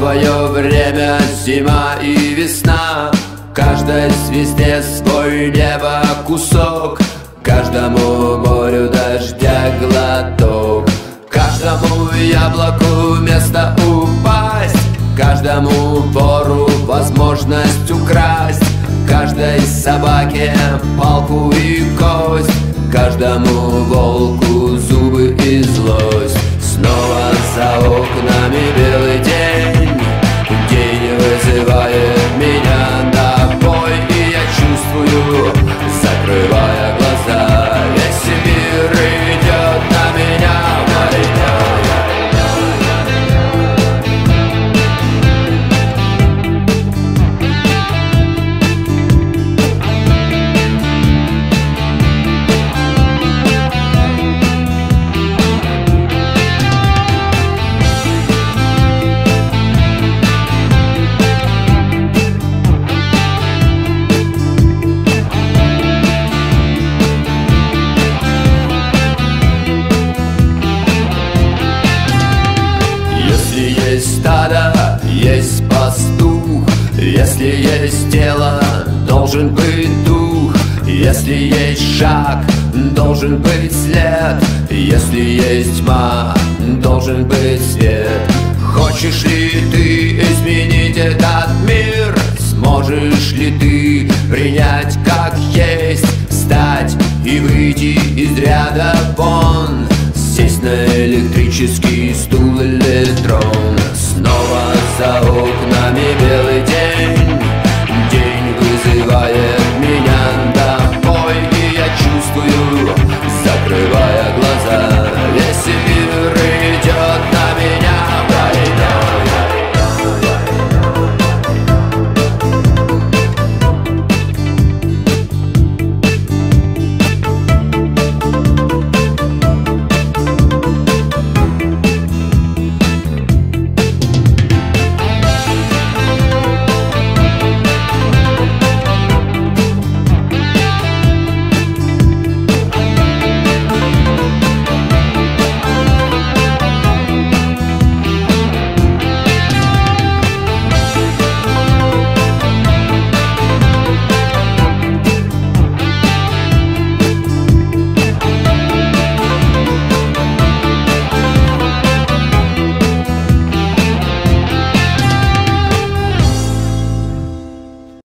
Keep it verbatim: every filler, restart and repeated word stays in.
свое время зима и весна. Каждой звезде свой небо кусок, каждому морю дождя глоток, каждому яблоку место упасть, каждому вору возможность украсть, каждой собаке палку и кость, каждому волку зубы и злость. Снова за окнами белый день, день вызывает меня на бой, и я чувствую, закрывая глаза, весь мир идет на меня, стадо, есть пастух. Если есть тело, должен быть дух. Если есть шаг, должен быть след. Если есть тьма, должен быть свет. Хочешь ли ты изменить этот мир? Сможешь ли ты принять как есть? Встать и выйти из ряда вон, сесть на электрический стул или трон. Снова за окнами белый